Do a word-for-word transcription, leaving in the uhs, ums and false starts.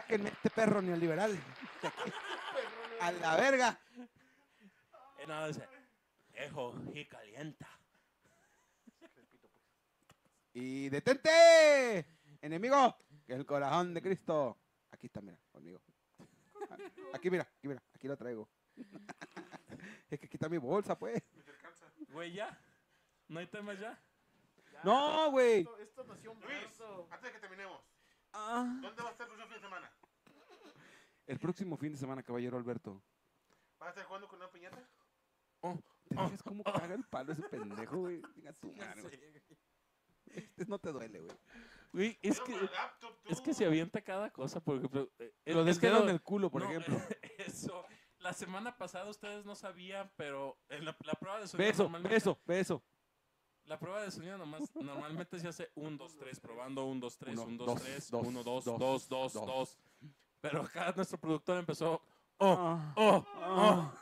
sáquenme este perro neoliberal. A la verga. Y no, dice, ejo, y calienta. Y detente, enemigo, que es el corazón de Cristo. Aquí está, mira, conmigo. Aquí, mira, aquí, mira, aquí lo traigo. Es que aquí está mi bolsa, pues. Güey, ya. ¿No hay temas ya? No, güey. Esto, esto nació Luis, muerto. antes de que terminemos, Ah. ¿dónde va a estar el próximo fin de semana? El próximo fin de semana, caballero Alberto. ¿Vas a estar jugando con una piñata? Oh, ¿Te oh, fijas cómo caga el palo ese pendejo, güey? Diga tu madre, güey. Este no te duele, güey. Güey, es Pero que, con el laptop, tú. es que se avienta cada cosa, por ejemplo. eh, Lo el del dedo- dedo en el culo, por no, ejemplo. Eso. La semana pasada ustedes no sabían, pero en la, la prueba de sonido Beso, normalmente... beso, beso. La prueba de sonido nomás, normalmente se hace un, dos, tres, probando, un, dos, tres, Uno, un, dos, dos, tres, dos, uno, dos, dos, dos, dos, dos. dos. Pero acá nuestro productor empezó, oh, Ah, oh, ah,